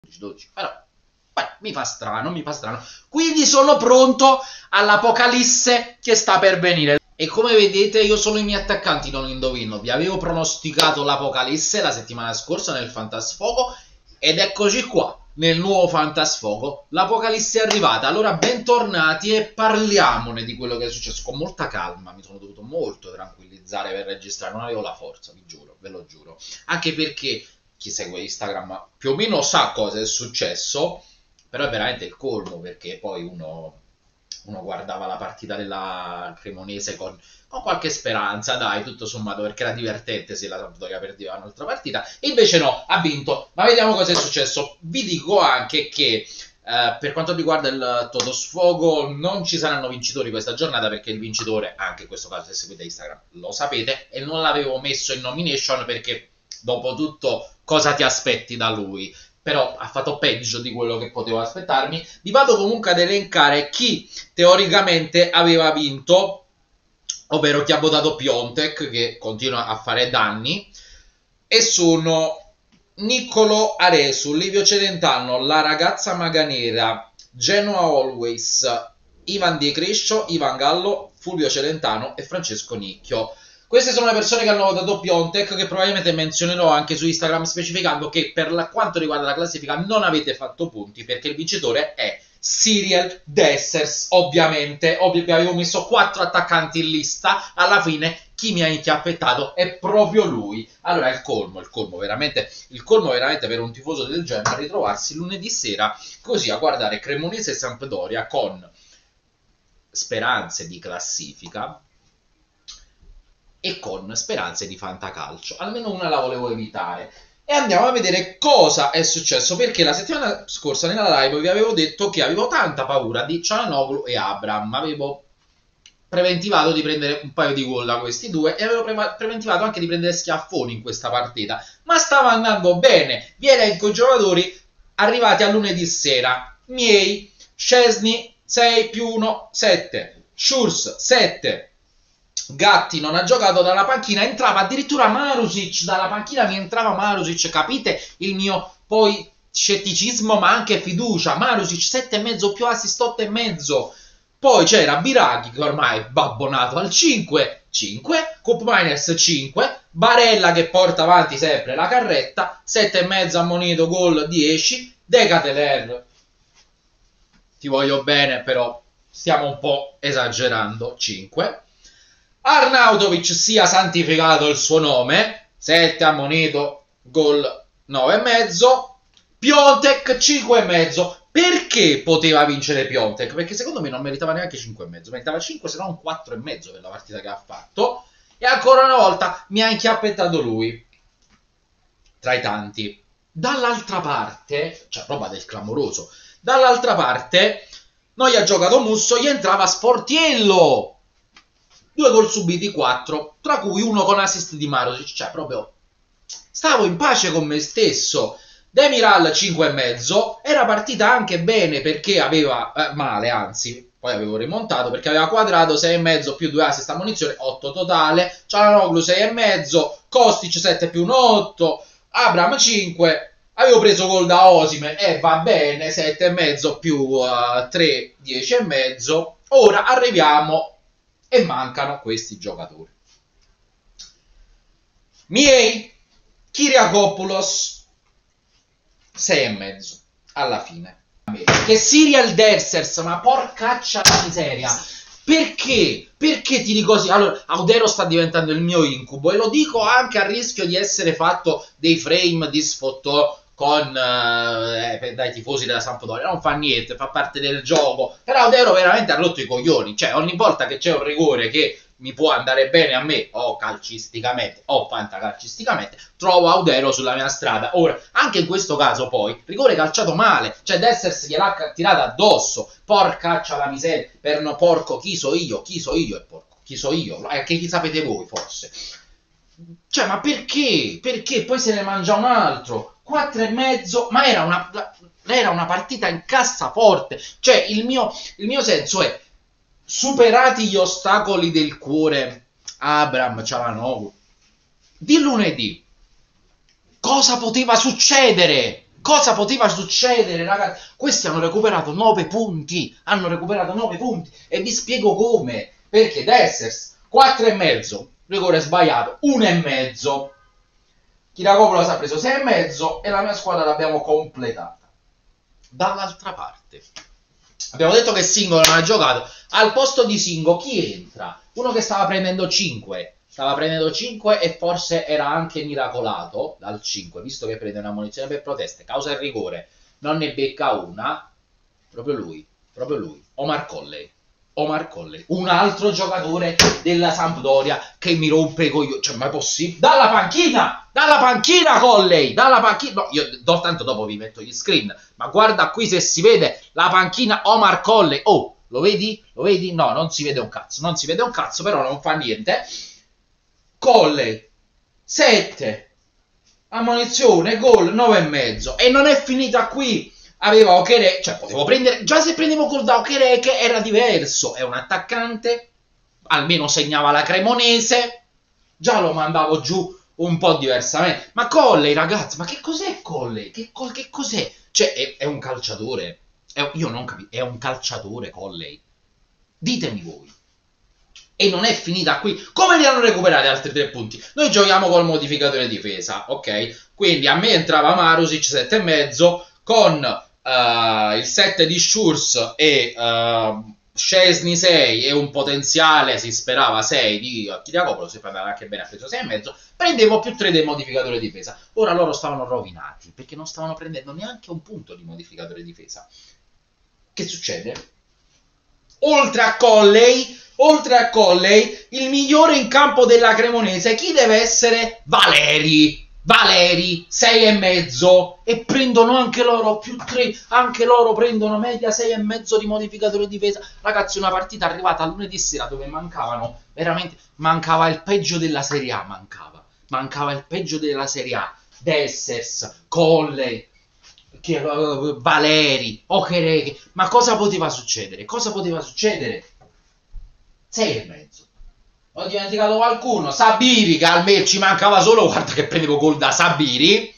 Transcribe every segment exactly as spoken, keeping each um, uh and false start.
dodici, però beh, mi fa strano, mi fa strano. Quindi sono pronto all'apocalisse che sta per venire. E come vedete io solo i miei attaccanti non indovino. Vi avevo pronosticato l'apocalisse la settimana scorsa nel Fantasfogo ed eccoci qua nel nuovo Fantasfogo. L'apocalisse è arrivata, allora bentornati e parliamone di quello che è successo con molta calma. Mi sono dovuto molto tranquillizzare per registrare, non avevo la forza, vi giuro, ve lo giuro. Anche perché chi segue Instagram più o meno sa cosa è successo, però è veramente il colmo, perché poi uno, uno guardava la partita della Cremonese con, con qualche speranza, dai, tutto sommato, perché era divertente se la Sampdoria perdeva un'altra partita, e invece no, ha vinto. Ma vediamo cosa è successo. Vi dico anche che eh, per quanto riguarda il Totosfogo non ci saranno vincitori questa giornata, perché il vincitore, anche in questo caso se seguite Instagram lo sapete, e non l'avevo messo in nomination perché dopo tutto cosa ti aspetti da lui? Però ha fatto peggio di quello che potevo aspettarmi. Vi vado comunque ad elencare chi teoricamente aveva vinto, ovvero chi ha votato Piontek, che continua a fare danni, e sono Niccolo Aresu, Livio Celentano, La Ragazza Maganera, Genoa Always, Ivan Di Crescio, Ivan Gallo, Fulvio Celentano e Francesco Nicchio. Queste sono le persone che hanno votato Piontek, che probabilmente menzionerò anche su Instagram, specificando che per la, quanto riguarda la classifica non avete fatto punti, perché il vincitore è Cyriel Dessers, ovviamente. Ovvio che avevo messo quattro attaccanti in lista, alla fine chi mi ha inchiappettato è proprio lui. Allora il colmo, il colmo veramente, il colmo veramente per un tifoso del genere, ritrovarsi lunedì sera così a guardare Cremonese e Sampdoria con speranze di classifica e con speranze di fantacalcio. Almeno una la volevo evitare. E andiamo a vedere cosa è successo, perché la settimana scorsa nella live vi avevo detto che avevo tanta paura di Çalhanoğlu e Abraham. Avevo preventivato di prendere un paio di gol da questi due e avevo pre preventivato anche di prendere schiaffoni in questa partita, ma stava andando bene. Vi elenco i giocatori arrivati a lunedì sera. Miei: Szczesny sei più uno, sette, Schurz sette, Gatti non ha giocato, dalla panchina entrava addirittura Marusic, dalla panchina mi entrava Marusic, capite il mio poi scetticismo ma anche fiducia. Marusic sette e mezzo più assist otto e mezzo. Poi c'era Biraghi che ormai è babbonato al cinque, cinque, Koop Meiners cinque, Barella che porta avanti sempre la carretta, sette e mezzo ammonito, gol dieci, De Ketelaere, ti voglio bene però stiamo un po' esagerando, cinque, Arnautovic sia santificato il suo nome, sette ammonito, gol nove e mezzo, Piontek cinque e mezzo. Perché poteva vincere Piontek? Perché secondo me non meritava neanche cinque e mezzo, meritava cinque se non quattro e mezzo per la partita che ha fatto, e ancora una volta mi ha inchiappettato lui tra i tanti. Dall'altra parte, cioè roba del clamoroso, dall'altra parte non gli ha giocato Musso, gli entrava Sportiello, due gol subiti, quattro, tra cui uno con assist di Marusic, cioè proprio stavo in pace con me stesso. Demiral cinque e mezzo, era partita anche bene perché aveva eh, male, anzi poi avevo rimontato perché aveva quadrato sei e mezzo più due assist a munizione, otto totale, Çalhanoğlu sei e mezzo, Kostic sette più uno, otto, Abraham cinque, avevo preso gol da Osimhen e eh, va bene, sette e mezzo più uh, tre, dieci e mezzo. Ora arriviamo e mancano questi giocatori. Miei: Kyriakopoulos sei e mezzo alla fine. Che Cyriel Dessers, ma porcaccia la miseria, perché? Perché ti dico così? Allora, Audero sta diventando il mio incubo, e lo dico anche a rischio di essere fatto dei frame di sfottò con eh, dai tifosi della Sampdoria. Non fa niente, fa parte del gioco, però Audero veramente ha rotto i coglioni, cioè ogni volta che c'è un rigore che mi può andare bene a me, o calcisticamente o fantacalcisticamente, trovo Audero sulla mia strada. Ora, anche in questo caso poi, rigore calciato male, cioè Dessers gliel'ha tirata addosso, porcaccia la miseria, per no porco, chi so io, chi so io e porco, chi so io, eh, che chi sapete voi forse. Cioè, ma perché? Perché poi se ne mangia un altro, quattro e mezzo, ma era una, era una partita in cassaforte, cioè il mio, il mio senso è: superati gli ostacoli del cuore, Abraham, Çalhanoğlu, di lunedì, cosa poteva succedere? Cosa poteva succedere, ragazzi? Questi hanno recuperato nove punti, hanno recuperato nove punti, e vi spiego come. Perché Dessers, quattro e mezzo, rigore sbagliato, uno e mezzo. Chiracopoulos ha preso sei e mezzo e la mia squadra l'abbiamo completata. Dall'altra parte abbiamo detto che Singo non ha giocato. Al posto di Singo chi entra? Uno che stava prendendo cinque. Stava prendendo cinque e forse era anche miracolato dal cinque, visto che prende una munizione per proteste, causa il rigore, non ne becca una. Proprio lui, proprio lui, Omar Colley. Omar Colley, un altro giocatore della Sampdoria che mi rompe i coglioni. Cioè, ma è possibile? Dalla panchina! Dalla panchina, Colley! Dalla panchina! No, io do, tanto dopo vi metto gli screen, ma guarda qui se si vede la panchina Omar Colley. Oh, lo vedi? Lo vedi? No, non si vede un cazzo, non si vede un cazzo, però non fa niente. Colley, sette, ammonizione, gol, nove e mezzo. E non è finita qui. Aveva Okereke, cioè potevo prendere, già se prendevo gol da Okereke era diverso, è un attaccante, almeno segnava la Cremonese, già lo mandavo giù un po' diversamente. Ma Colley, ragazzi, ma che cos'è Colley? Che, che cos'è? Cioè, è, è un calciatore, è, io non capisco, è un calciatore Colley, ditemi voi. E non è finita qui. Come li hanno recuperati altri tre punti? Noi giochiamo col modificatore difesa, ok? Quindi a me entrava Marusic sette e mezzo con Uh, il sette di Schurz e uh, Szczesny sei e un potenziale, si sperava, sei di Chiriacopoulos, se fa andare anche bene, ha preso sei e mezzo, prendevo più tre del modificatore difesa. Ora loro stavano rovinati perché non stavano prendendo neanche un punto di modificatore difesa. Che succede? Oltre a Colley, oltre a Colley, il migliore in campo della Cremonese chi deve essere? Valeri. Valeri, sei e mezzo, e prendono anche loro più tre, anche loro prendono media sei e mezzo di modificatore di difesa. Ragazzi, una partita arrivata lunedì sera dove mancavano veramente, mancava il peggio della Serie A, mancava, mancava il peggio della Serie A. Dessers, Colley, che, uh, Valeri, Okereke, ma cosa poteva succedere? Cosa poteva succedere? sei e mezzo. Ho dimenticato qualcuno, Sabiri, che almeno ci mancava solo, guarda che prendevo gol da Sabiri,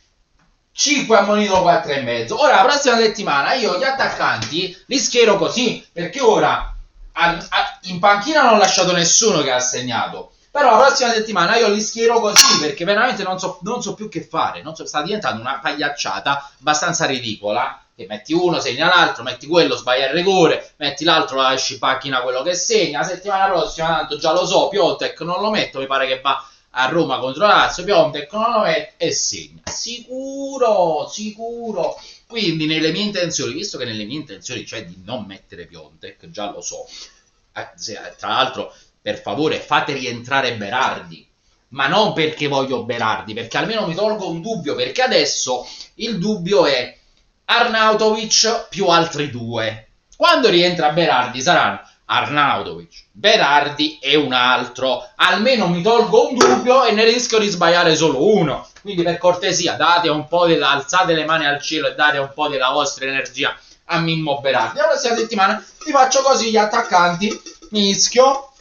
cinque ammonito, quattro e mezzo. Ora la prossima settimana io gli attaccanti li schiero così, perché ora a, a, in panchina non ho lasciato nessuno che ha segnato, però la prossima settimana io li schiero così, perché veramente non so, non so più che fare, non so, sta diventando una pagliacciata abbastanza ridicola. Che metti uno, segna l'altro, metti quello, sbaglia il rigore, metti l'altro, la esci panchina quello che segna. La settimana prossima, tanto già lo so, Piontek non lo metto, mi pare che va a Roma contro Lazio, Piontek non lo metto e segna. Sicuro, sicuro. Quindi nelle mie intenzioni, visto che nelle mie intenzioni c'è di non mettere Piontek, già lo so, eh, se, tra l'altro, per favore, fate rientrare Berardi, ma non perché voglio Berardi, perché almeno mi tolgo un dubbio, perché adesso il dubbio è Arnautovic più altri due. Quando rientra Berardi saranno Arnautovic, Berardi e un altro. Almeno mi tolgo un dubbio e ne rischio di sbagliare solo uno. Quindi per cortesia date un po' della, alzate le mani al cielo e date un po' della vostra energia a Mimmo Berardi. La prossima settimana vi faccio così gli attaccanti. Mischio,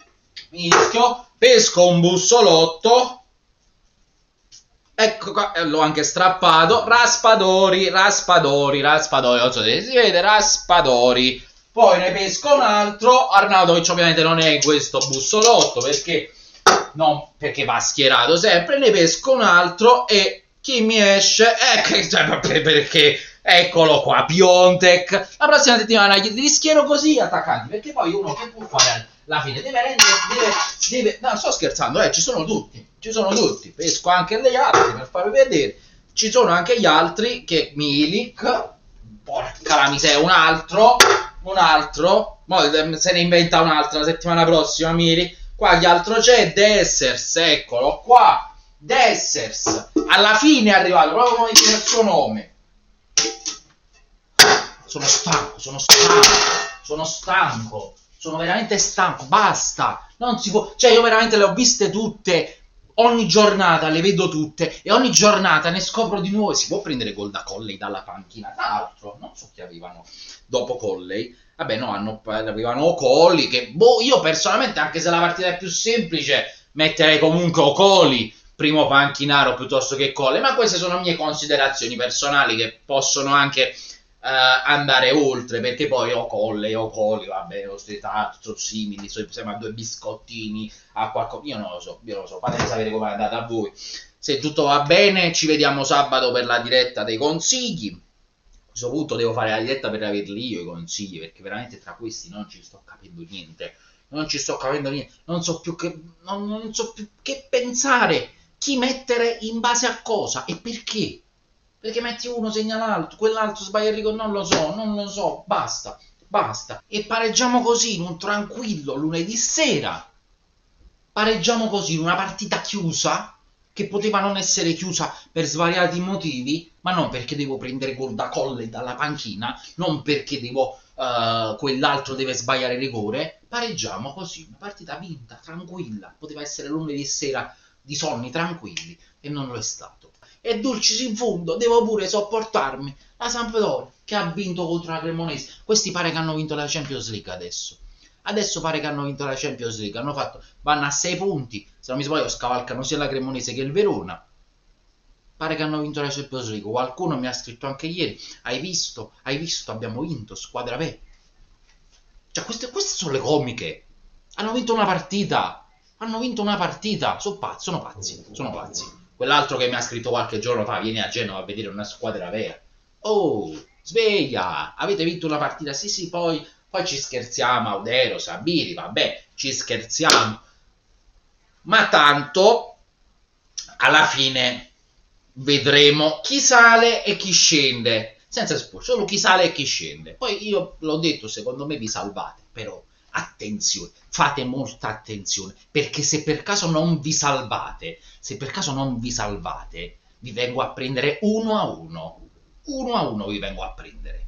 mischio, pesco un bussolotto. Ecco qua, l'ho anche strappato. Raspadori, Raspadori, Raspadori. Non so se si vede, Raspadori. Poi ne pesco un altro. Arnautovic ovviamente non è in questo bussolotto perché, no, perché va schierato sempre. Ne pesco un altro e chi mi esce? Ecco, cioè, perché eccolo qua, Piontek. La prossima settimana gli rischiero così attaccanti, perché poi uno che può fare alla fine deve rendere, deve, deve, no, sto scherzando, eh, ci sono tutti, ci sono tutti, pesco anche gli altri per farvi vedere, ci sono anche gli altri che Milik, porca la miseria, un altro, un altro, mo se ne inventa un'altra la settimana prossima Milik, qua gli altro c'è, Dessers, eccolo qua, Dessers, alla fine è arrivato, proprio come dice il suo nome. Sono stanco, sono stanco, sono stanco, sono veramente stanco, basta, non si può, cioè io veramente le ho viste tutte, ogni giornata le vedo tutte e ogni giornata ne scopro di nuove. Si può prendere gol da Colley dalla panchina, tra l'altro, non so chi avevano dopo Colley, vabbè no, hanno, avevano Ocoli, che boh, io personalmente anche se la partita è più semplice, metterei comunque Ocoli primo panchinaro piuttosto che Colle, ma queste sono mie considerazioni personali che possono anche uh, andare oltre, perché poi o Colle o Colli, vabbè, lo sono simili, sembra due biscottini a qualcosa, io non lo so, io non lo so, fatemi sapere come è andata a voi. Se tutto va bene, ci vediamo sabato per la diretta dei consigli. A questo punto devo fare la diretta per averli io i consigli, perché veramente tra questi non ci sto capendo niente. Non ci sto capendo niente, non so più che, non, non so più che pensare, chi mettere in base a cosa e perché. Perché metti uno, segna l'altro, quell'altro sbaglia il rigore, non lo so, non lo so, basta, basta. E pareggiamo così, in un tranquillo lunedì sera. Pareggiamo così, in una partita chiusa, che poteva non essere chiusa per svariati motivi, ma non perché devo prendere gol da Colle dalla panchina, non perché devo... Uh, quell'altro deve sbagliare il rigore, pareggiamo così, una partita vinta, tranquilla, poteva essere lunedì sera di sonni tranquilli e non lo è stato. E Dulcis in fondo, devo pure sopportarmi la Sampdoria che ha vinto contro la Cremonese. Questi pare che hanno vinto la Champions League adesso. Adesso pare che hanno vinto la Champions League, hanno fatto, vanno a sei punti, se non mi sbaglio scavalcano sia la Cremonese che il Verona. Pare che hanno vinto la Champions League. Qualcuno mi ha scritto anche ieri, hai visto, hai visto, abbiamo vinto, squadra vera. Cioè queste, queste sono le comiche. Hanno vinto una partita, hanno vinto una partita, sono pazzi, sono pazzi, sono pazzi. Quell'altro che mi ha scritto qualche giorno fa, vieni a Genova a vedere una squadra vera. Oh, sveglia, avete vinto una partita, sì sì, poi, poi ci scherziamo, Audero, Sabiri, vabbè, ci scherziamo. Ma tanto, alla fine... vedremo chi sale e chi scende, senza spoiler, solo chi sale e chi scende. Poi io l'ho detto, secondo me vi salvate, però attenzione, fate molta attenzione, perché se per caso non vi salvate, se per caso non vi salvate, vi vengo a prendere uno a uno, uno a uno vi vengo a prendere.